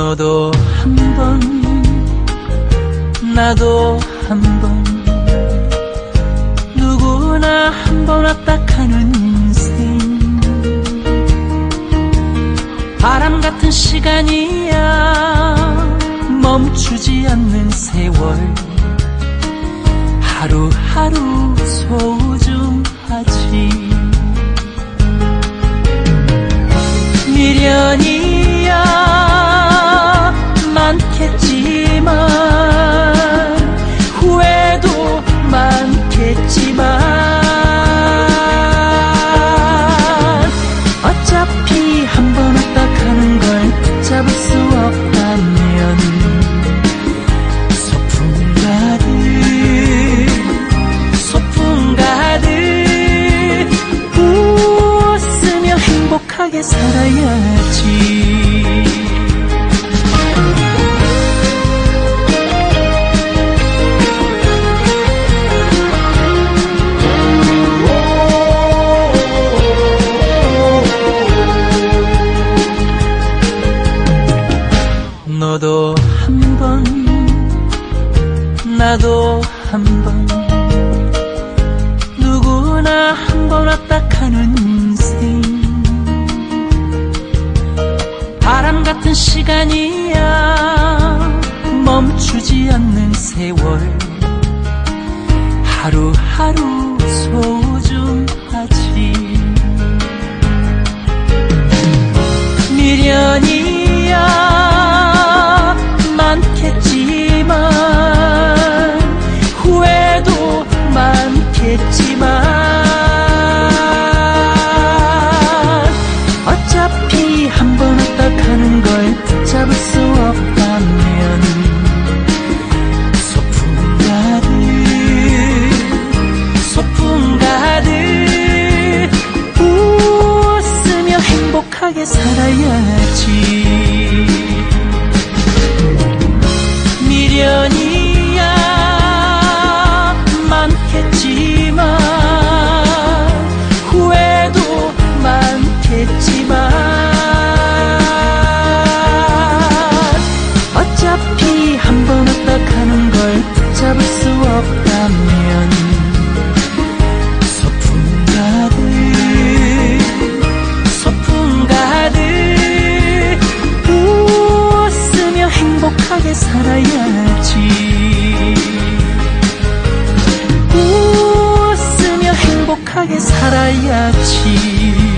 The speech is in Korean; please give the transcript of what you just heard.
너도 한 번, 나도 한 번, 누구나 한 번 왔다 가는 인생. 바람 같은 시간이야, 멈추지 않는 세월. 하루하루 소중하지. 미련이야 많겠지만, 후회도 많겠지만, 어차피 한 번 왔다 가는 걸 붙잡을 수 없다면 소풍 가득 웃으며 행복하게 살아야지. 너도 한 번, 나도 한 번, 누구나 한 번 왔다 가는 인생. 바람 같은 시간이야, 멈추지 않는 세월. 하루하루 소중하지. 미련이야 많겠지만, 후회도 많겠지만, 어차피 한 번 왔다 가는 걸 붙잡을 수 없다면 소풍 가득 웃으며 행복하게 살아야지. 미련이야 많겠지만, 후회도 많겠지만, 어차피 한 번 왔다 가는 걸 붙잡을 수 없다면 소풍 가득 웃으며 행복하게 살아야지. 웃으며 행복하게 살아야지.